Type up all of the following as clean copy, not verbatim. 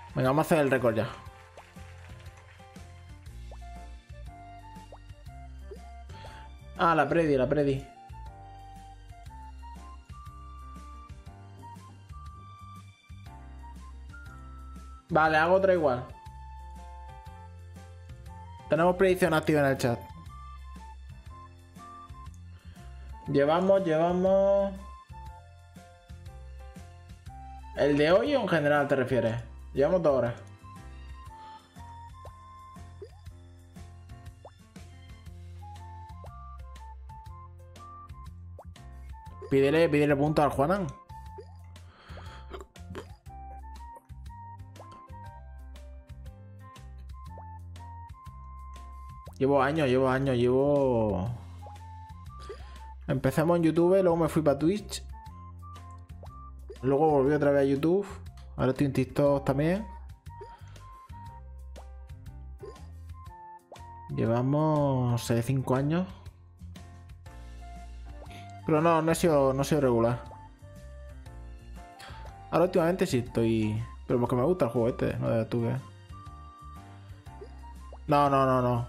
Venga, vamos a hacer el récord ya. Ah, la predi, la predi. Vale, hago otra igual. Tenemos predicción activa en el chat. Llevamos... ¿El de hoy o en general te refieres? Llevamos 2 horas. Pídele punto al Juanan. Llevo... Empezamos en YouTube, luego me fui para Twitch. Luego volví otra vez a YouTube. Ahora estoy en TikTok también. Llevamos 5 años. Pero no he sido regular. Ahora últimamente sí estoy... Pero porque me gusta el juego este, no de YouTube. No.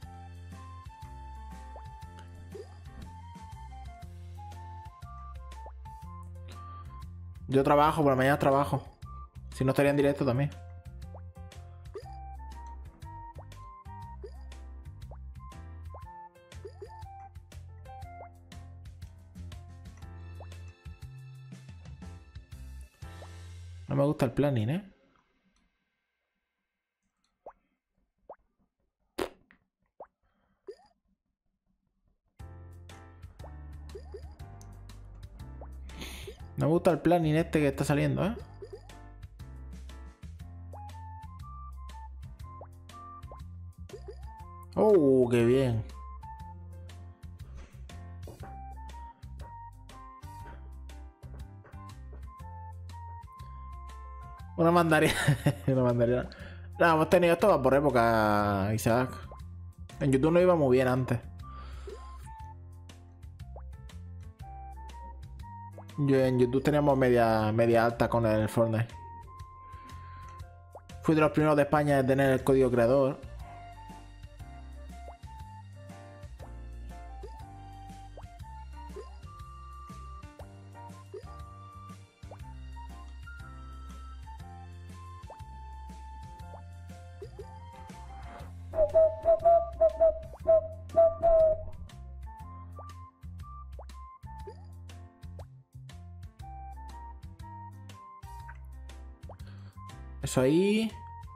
Yo trabajo, por la mañana trabajo. Si no estaría en directo también. No me gusta el planning, ¿eh? No me gusta el planning este que está saliendo, ¿eh? ¡Oh, qué bien! Una mandarina. Una mandarina. No, hemos tenido esto va por época, Isaac. En YouTube no iba muy bien antes. En YouTube teníamos media alta con el Fortnite. Fui de los primeros de España en tener el código creador. Eso ahí.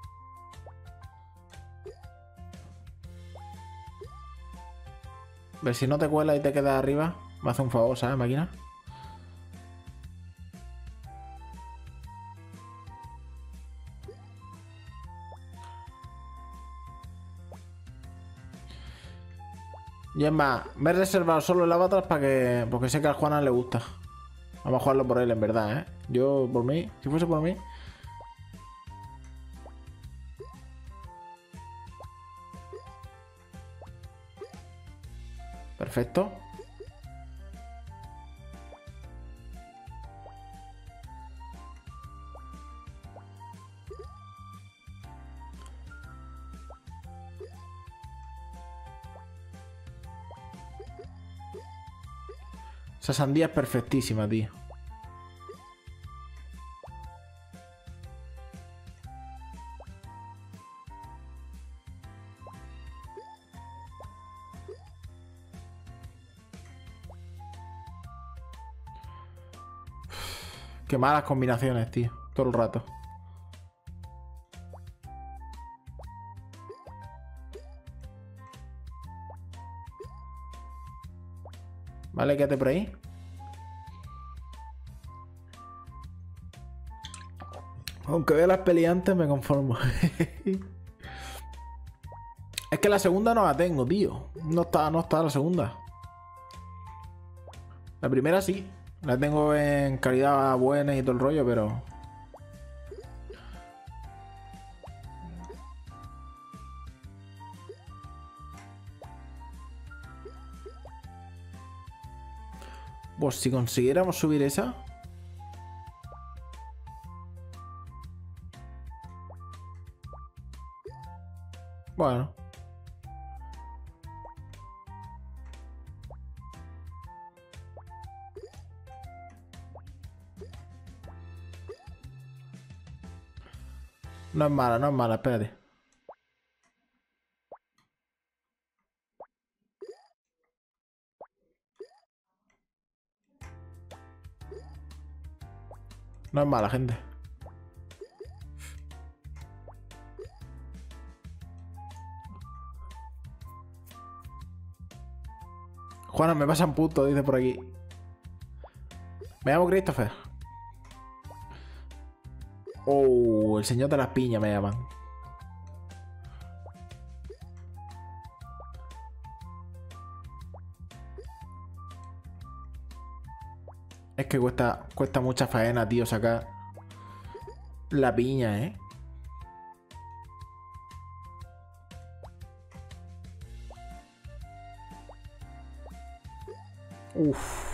A ver si no te cuela y te quedas arriba. Me hace un favor, ¿sabes, máquina? Y es más, me he reservado solo el avatar para que... Porque sé que al Juana le gusta. Vamos a jugarlo por él, en verdad, ¿eh? Yo, por mí, si fuese por mí... Perfecto. Esa sandía es perfectísima, tío. Qué malas combinaciones, tío. Todo el rato. Vale, quédate por ahí. Aunque vea las peleantes me conformo. Es que la segunda no la tengo, tío. No está la segunda. La primera sí. La tengo en calidad buena y todo el rollo, pero... Pues si consiguiéramos subir esa... Bueno. No es mala, espérate. No es mala, gente. Juana, me pasan puto, dice por aquí. Me llamo Christopher. Oh, el señor de las piñas me llaman. Es que cuesta mucha faena, tío, sacar la piña, ¿eh? Uf.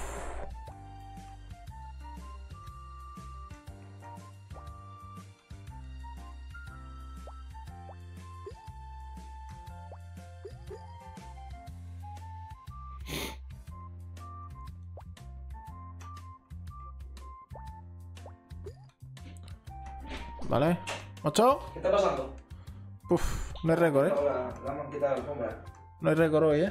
Vale. ¿8? ¿Qué está pasando? Uf, no hay récord, ¿eh? Ahora, vamos a quitar la alfombra. No hay récord hoy, ¿eh?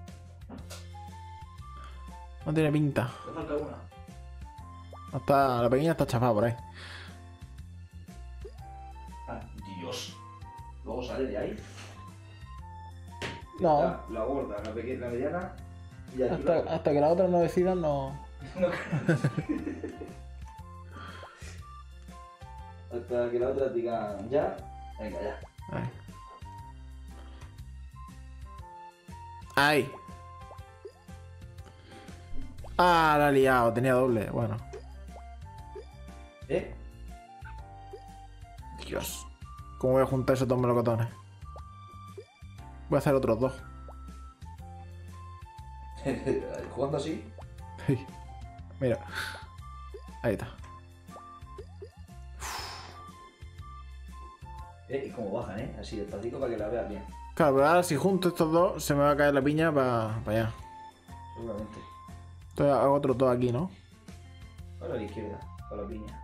No tiene pinta. Me falta una. La pequeña está chafada por ahí. Ah, Dios. Luego sale de ahí. No. La gorda, la pequeña, la mediana. Y aquí la otra. Hasta que la otra no decida, no. No, hasta que la otra diga ya. Venga, ya. Ahí. Ahí. Ah, la he liado. Tenía doble. Bueno. ¿Eh? Dios. ¿Cómo voy a juntar esos dos melocotones? Voy a hacer otros dos. Jugando así. Mira. Ahí está. Y como bajan, así despacito para que la veas bien. Claro, pero ahora si junto estos dos, se me va a caer la piña para allá. Seguramente. Entonces hago otros dos aquí, ¿no? Para la izquierda, para la piña.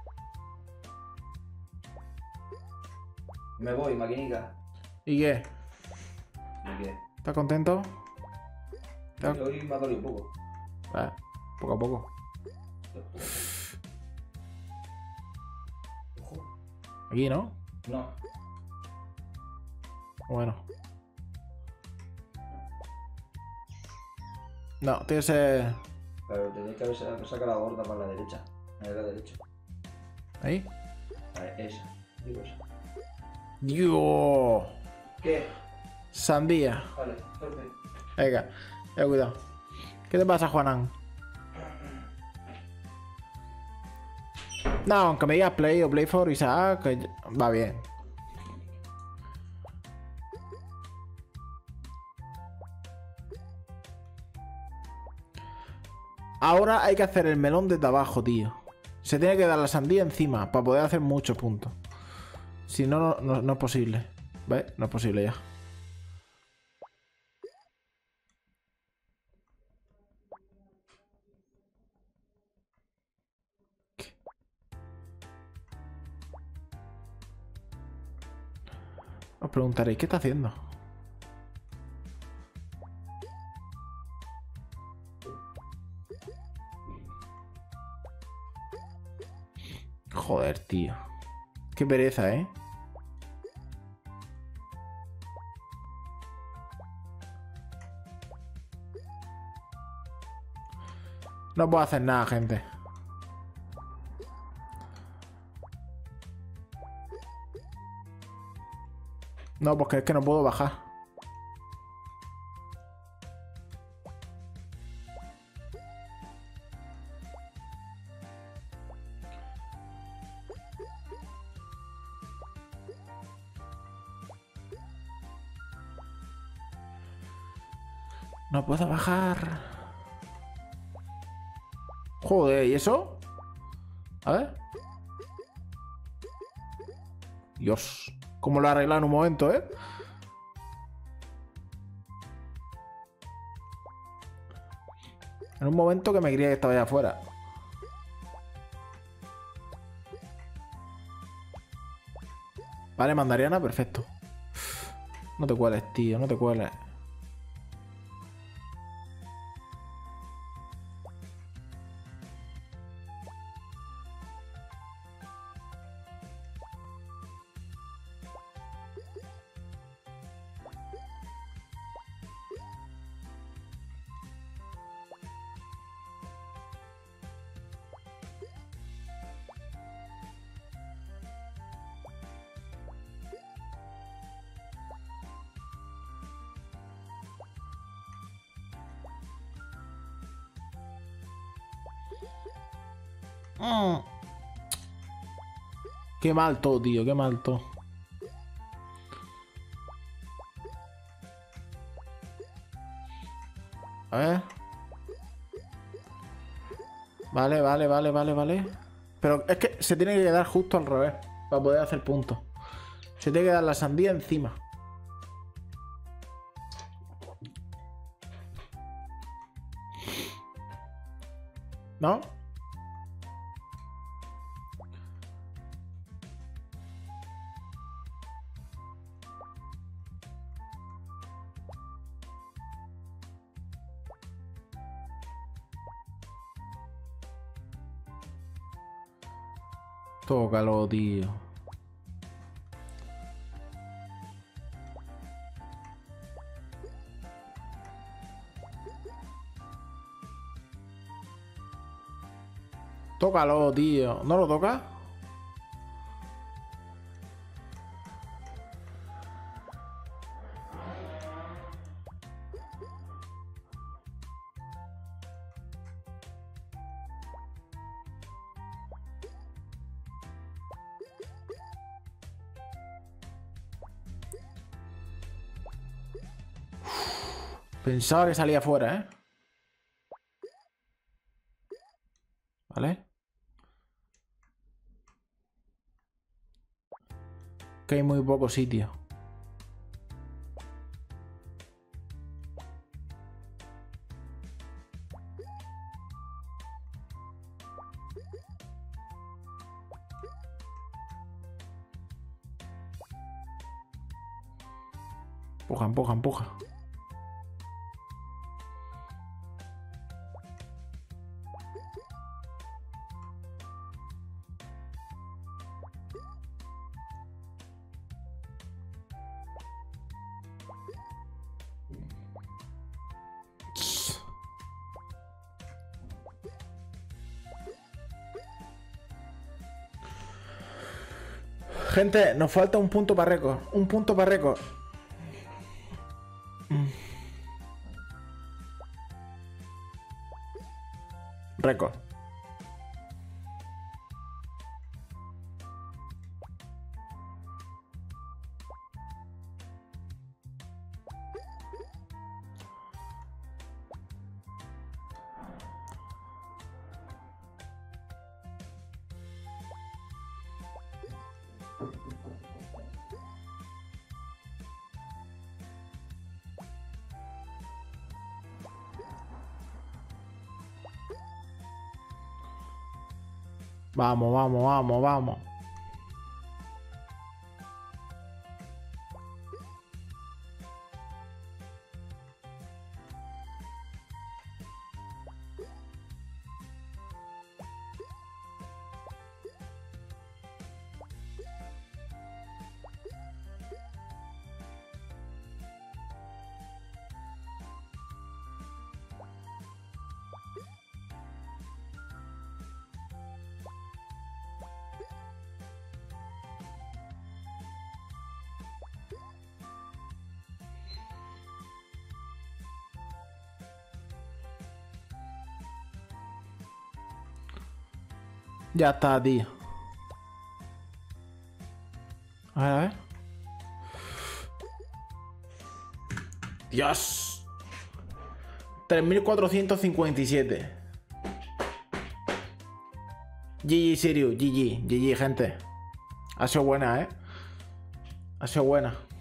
Me voy, maquinica. ¿Y qué? ¿Y qué? ¿Estás contento? Hoy me ha dolido un poco. Poco a poco. Ojo. Aquí, ¿no? No. Bueno. No, tiene que ser... Pero tenéis que haber sacado la gorda para la derecha. En la derecha. ¿Ahí? Vale, esa. Digo esa. ¡Dios! ¿Qué? Sandía. Vale, suerte. Venga, cuidado. ¿Qué te pasa, Juanán? No, aunque me digas Play o Play for Isaac, que va bien. Ahora hay que hacer el melón desde abajo, tío. Se tiene que dar la sandía encima para poder hacer muchos puntos. Si no, no es posible. ¿Ves? No es posible ya. Os preguntaréis, ¿qué está haciendo? Joder, tío. Qué pereza, ¿eh? No puedo hacer nada, gente. No, porque es que no puedo bajar. No puedo bajar. Joder, ¿y eso? A ver. Dios. ¿Cómo lo he arreglado en un momento, eh? En un momento que me creía que estaba allá afuera. Vale, mandariana, perfecto. No te cueles, tío, no te cueles. Qué mal todo, tío, qué mal todo. A ver. Vale. Pero es que se tiene que quedar justo al revés para poder hacer puntos. Se tiene que dar la sandía encima. ¿No? Tócalo, tío. Tócalo, tío. ¿No lo toca? Pensaba que salía fuera, ¿eh? ¿Vale? Que hay muy poco sitio. Empuja. Gente, nos falta un punto para récord. Un punto para récord. Récord. Vamos. Ya está, tío. A ver. Dios. 3457. GG, Sirius. GG, gente. Ha sido buena, ¿eh? Ha sido buena.